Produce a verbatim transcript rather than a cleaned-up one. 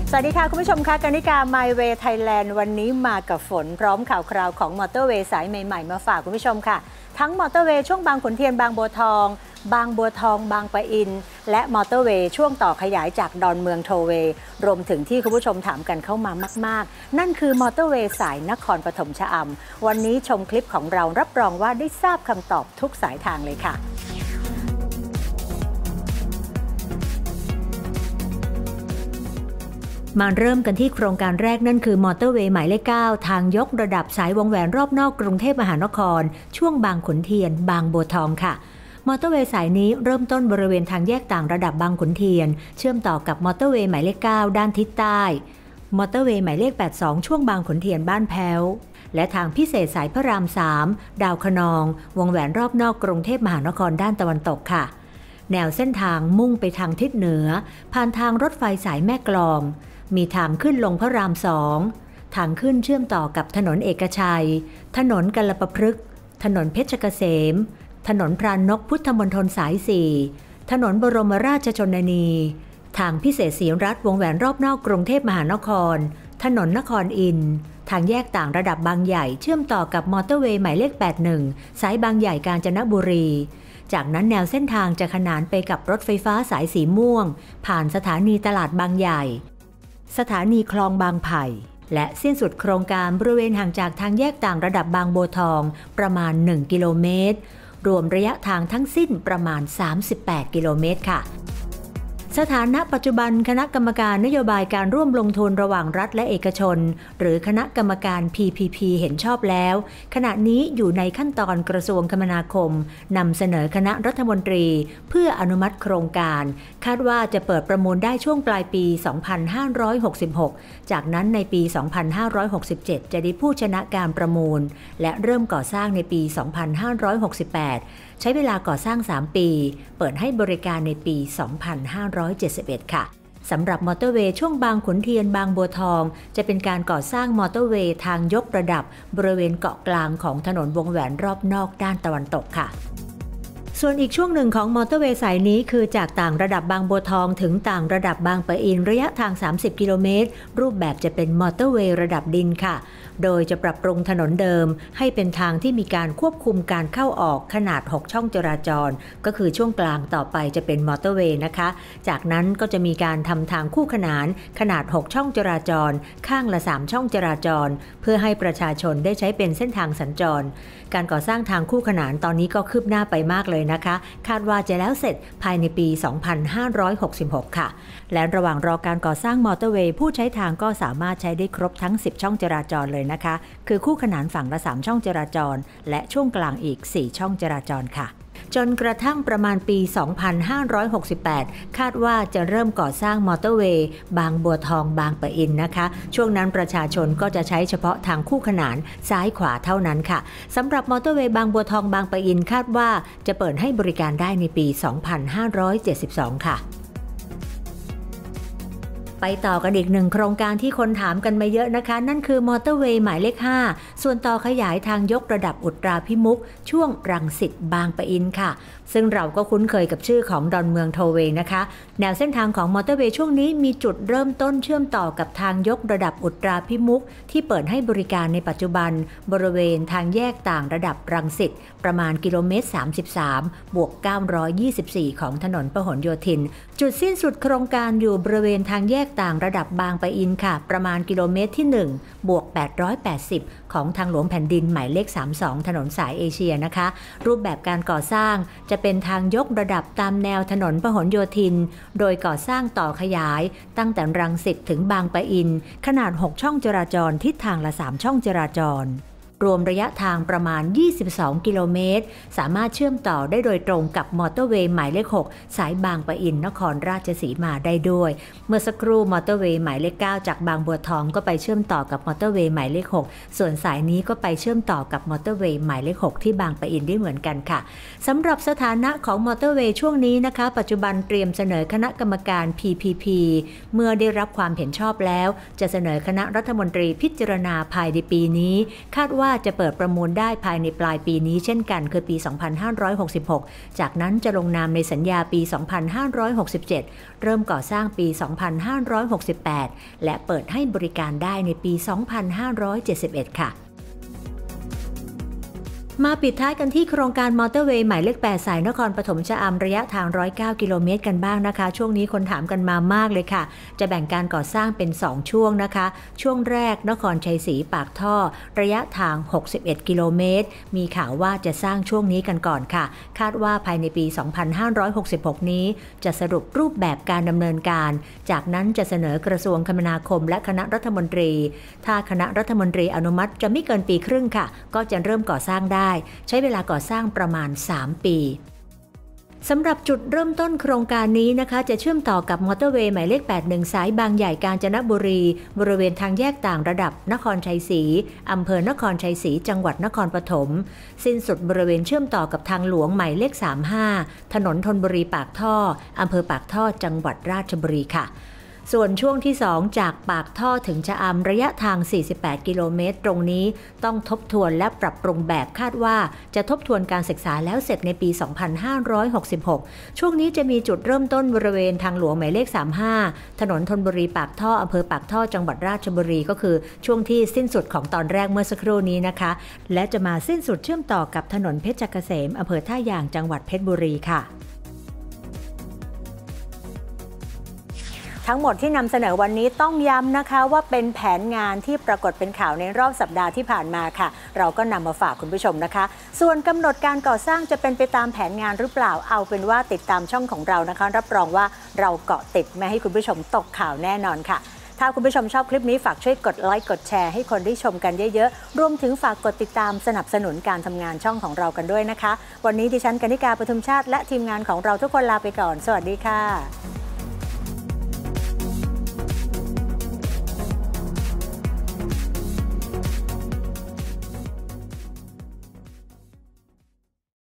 สวัสดีค่ะคุณผู้ชมคะกนิกา My Way Thailand วันนี้มากับฝนพร้อมข่าวคราวของมอเตอร์เวย์สายใหม่ๆมาฝากคุณผู้ชมค่ะทั้งมอเตอร์เวย์ช่วงบางขุนเทียนบางบัวทองบางบัวทองบางปะอินและมอเตอร์เวย์ช่วงต่อขยายจากดอนเมืองโทเวย์รวมถึงที่คุณผู้ชมถามกันเข้ามามากๆนั่นคือมอเตอร์เวย์สายนครปฐมชะอำวันนี้ชมคลิปของเรารับรองว่าได้ทราบคำตอบทุกสายทางเลยค่ะมาเริ่มกันที่โครงการแรกนั่นคือมอเตอร์เวย์หมายเลขเก้าทางยกระดับสายวงแหวนรอบนอกกรุงเทพมหานครช่วงบางขุนเทียนบางบัวทองค่ะมอเตอร์เวย์สายนี้เริ่มต้นบริเวณทางแยกต่างระดับบางขุนเทียนเชื่อมต่อกับมอเตอร์เวย์หมายเลขเก้าด้านทิศใต้มอเตอร์เวย์หมายเลขแปดสิบสองช่วงบางขุนเทียนบ้านแพ้วและทางพิเศษสายพระรามสามดาวคะนองวงแหวนรอบนอกกรุงเทพมหานครด้านตะวันตกค่ะแนวเส้นทางมุ่งไปทางทิศเหนือผ่านทางรถไฟสายแม่กลองมีทางขึ้นลงพระรามสองทางขึ้นเชื่อมต่อกับถนนเอกชัยถนนกัลปพฤกษ์ถนนเพชรเกษมถนนพรานนกพุทธมณฑลสายสี่ถนนบรมราชชนนีทางพิเศษศรีรัตน์วงแหวนรอบนอกกรุงเทพมหานครถนนนครอินทร์ทางแยกต่างระดับบางใหญ่เชื่อมต่อกับมอเตอร์เวย์หมายเลขแปดสิบเอ็ดสายบางใหญ่กาญจนบุรีจากนั้นแนวเส้นทางจะขนานไปกับรถไฟฟ้าสายสีม่วงผ่านสถานีตลาดบางใหญ่สถานีคลองบางไผ่และสิ้นสุดโครงการบริเวณห่างจากทางแยกต่างระดับบางบัวทองประมาณหนึ่งกิโลเมตรรวมระยะทางทั้งสิ้นประมาณสามสิบแปดกิโลเมตรค่ะสถานะปัจจุบันคณะกรรมการนโยบายการร่วมลงทุนระหว่างรัฐและเอกชนหรือคณะกรรมการ พี พี พี เห็นชอบแล้วขณะนี้อยู่ในขั้นตอนกระทรวงคมนาคมนำเสนอคณะรัฐมนตรีเพื่ออนุมัติโครงการคาดว่าจะเปิดประมูลได้ช่วงปลายปี สองพันห้าร้อยหกสิบหก จากนั้นในปี สองพันห้าร้อยหกสิบเจ็ด จะได้ผู้ชนะการประมูลและเริ่มก่อสร้างในปี สองพันห้าร้อยหกสิบแปดใช้เวลาก่อสร้างสามปีเปิดให้บริการในปี สองพันห้าร้อยเจ็ดสิบเอ็ด ค่ะสำหรับมอเตอร์เวย์ช่วงบางขุนเทียนบางบัวทองจะเป็นการก่อสร้างมอเตอร์เวย์ทางยกระดับบริเวณเกาะกลางของถนนวงแหวนรอบนอกด้านตะวันตกค่ะส่วนอีกช่วงหนึ่งของมอเตอร์เวย์สายนี้คือจากต่างระดับบางบัวทองถึงต่างระดับบางปะอินระยะทางสามสิบกิโลเมตรรูปแบบจะเป็นมอเตอร์เวย์ระดับดินค่ะโดยจะปรับปรุงถนนเดิมให้เป็นทางที่มีการควบคุมการเข้าออกขนาดหกช่องจราจรก็คือช่วงกลางต่อไปจะเป็นมอเตอร์เวย์นะคะจากนั้นก็จะมีการทำทางคู่ขนานขนาดหกช่องจราจรข้างละสามช่องจราจรเพื่อให้ประชาชนได้ใช้เป็นเส้นทางสัญจรการก่อสร้างทางคู่ขนานตอนนี้ก็คืบหน้าไปมากเลยนะคะคาดว่าจะแล้วเสร็จภายในปี สองพันห้าร้อยหกสิบหก ค่ะและระหว่างรอการก่อสร้างมอเตอร์เวย์ผู้ใช้ทางก็สามารถใช้ได้ครบทั้งสิบช่องจราจรเลยนะคะคือคู่ขนานฝั่งละสามช่องจราจรและช่วงกลางอีกสี่ช่องจราจรค่ะจนกระทั่งประมาณปี สองพันห้าร้อยหกสิบแปด คาดว่าจะเริ่มก่อสร้างมอเตอร์เวย์บางบัวทองบางปะอินนะคะช่วงนั้นประชาชนก็จะใช้เฉพาะทางคู่ขนานซ้ายขวาเท่านั้นค่ะสำหรับมอเตอร์เวย์บางบัวทองบางปะอินคาดว่าจะเปิดให้บริการได้ในปี สองพันห้าร้อยเจ็ดสิบสอง ค่ะไปต่อกันอีกหนึ่งโครงการที่คนถามกันมาเยอะนะคะนั่นคือมอเตอร์เวย์หมายเลขห้าส่วนต่อขยายทางยกระดับอุตราพิมุขช่วงรังสิตบางปะอินค่ะซึ่งเราก็คุ้นเคยกับชื่อของดอนเมืองโทเวย์นะคะแนวเส้นทางของมอเตอร์เวย์ช่วงนี้มีจุดเริ่มต้นเชื่อมต่อกับทางยกระดับอุตราพิมุขที่เปิดให้บริการในปัจจุบันบริเวณทางแยกต่างระดับรังสิตประมาณกิโลเมตรสามสิบสามบวกเก้าร้อยยี่สิบสี่ของถนนพหลโยธินจุดสิ้นสุดโครงการอยู่บริเวณทางแยกต่างระดับบางปะอินค่ะประมาณกิโลเมตรที่หนึ่งบวกแปดร้อยแปดสิบของทางหลวงแผ่นดินหมายเลขสามสิบสองถนนสายเอเชียนะคะรูปแบบการก่อสร้างจะเป็นทางยกระดับตามแนวถนนพหลโยธินโดยก่อสร้างต่อขยายตั้งแต่รังสิตถึงบางปะอินขนาดหกช่องจราจรทิศทางละสามช่องจราจรรวมระยะทางประมาณยี่สิบสองกิโลเมตรสามารถเชื่อมต่อได้โดยตรงกับมอเตอร์เวย์หมายเลขหกสายบางปะอินนครราชสีมาได้ด้วยเมื่อสักครู่มอเตอร์เวย์หมายเลขเก้าจากบางบัวทองก็ไปเชื่อมต่อกับมอเตอร์เวย์หมายเลขหกส่วนสายนี้ก็ไปเชื่อมต่อกับมอเตอร์เวย์หมายเลขหกที่บางปะอินได้เหมือนกันค่ะสำหรับสถานะของมอเตอร์เวย์ช่วงนี้นะคะปัจจุบันเตรียมเสนอคณะกรรมการ พี พี พี เมื่อได้รับความเห็นชอบแล้วจะเสนอคณะรัฐมนตรีพิจารณาภายในปีนี้คาดว่าว่าจะเปิดประมูลได้ภายในปลายปีนี้เช่นกันคือปี สองพันห้าร้อยหกสิบหก จากนั้นจะลงนามในสัญญาปี สองพันห้าร้อยหกสิบเจ็ด เริ่มก่อสร้างปี สองพันห้าร้อยหกสิบแปด และเปิดให้บริการได้ในปี สองพันห้าร้อยเจ็ดสิบเอ็ด ค่ะมาปิดท้ายกันที่โครงการมอเตอร์เวย์หมายเลขแปดสายนครปฐมชะอำระยะทางหนึ่งร้อยเก้ากิโลเมตรกันบ้างนะคะช่วงนี้คนถามกันมามากเลยค่ะจะแบ่งการก่อสร้างเป็นสองช่วงนะคะช่วงแรกนครชัยศรีปากท่อระยะทางหกสิบเอ็ดกิโลเมตรมีข่าวว่าจะสร้างช่วงนี้กันก่อนค่ะคาดว่าภายในปี สองพันห้าร้อยหกสิบหก นี้จะสรุปรูปแบบการดำเนินการจากนั้นจะเสนอกระทรวงคมนาคมและคณะรัฐมนตรีถ้าคณะรัฐมนตรีอนุมัติจะไม่เกินปีครึ่งค่ะก็จะเริ่มก่อสร้างได้ใช้เวลาก่อสร้างประมาณสามปีสำหรับจุดเริ่มต้นโครงการนี้นะคะจะเชื่อมต่อกับมอเตอร์เวย์หมายเลขแปดสิบเอ็ดสายบางใหญ่กาญจนบุรีบริเวณทางแยกต่างระดับนครชัยศรีอำเภอนครชัยศรีจังหวัดนครปฐมสิ้นสุดบริเวณเชื่อมต่อกับทางหลวงหมายเลขสามสิบห้าถนนธนบุรีปากท่ออำเภอปากท่อจังหวัดราชบุรีค่ะส่วนช่วงที่สองจากปากท่อถึงชะอำระยะทางสี่สิบแปดกิโลเมตรตรงนี้ต้องทบทวนและปรับปรุงแบบคาดว่าจะทบทวนการศึกษาแล้วเสร็จในปี สองพันห้าร้อยหกสิบหก ช่วงนี้จะมีจุดเริ่มต้นบริเวณทางหลวงหมายเลขสามสิบห้าถนนธนบุรีปากท่ออำเภอปากท่อจังหวัดราชบุรีก็คือช่วงที่สิ้นสุดของตอนแรกเมื่อสักครู่นี้นะคะและจะมาสิ้นสุดเชื่อมต่อกับถนนเพชรเกษมอำเภอท่ายางจังหวัดเพชรบุรีค่ะทั้งหมดที่นำเสนอวันนี้ต้องย้ำนะคะว่าเป็นแผนงานที่ปรากฏเป็นข่าวในรอบสัปดาห์ที่ผ่านมาค่ะเราก็นำมาฝากคุณผู้ชมนะคะส่วนกำหนดการก่อสร้างจะเป็นไปตามแผนงานหรือเปล่าเอาเป็นว่าติดตามช่องของเรานะคะรับรองว่าเราเกาะติดไม่ให้คุณผู้ชมตกข่าวแน่นอนค่ะถ้าคุณผู้ชมชอบคลิปนี้ฝากช่วยกดไลค์กดแชร์ให้คนได้ชมกันเยอะๆรวมถึงฝากกดติดตามสนับสนุนการทำงานช่องของเรากันด้วยนะคะวันนี้ดิฉันกนิกา ปทุมชาติและทีมงานของเราทุกคนลาไปก่อนสวัสดีค่ะ